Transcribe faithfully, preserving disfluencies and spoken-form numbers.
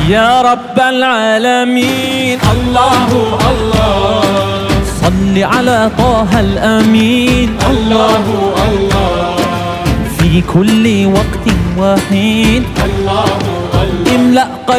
يا رب العالمين. الله الله صل على طه الأمين. الله الله في كل وقت وحين. الله الله املأ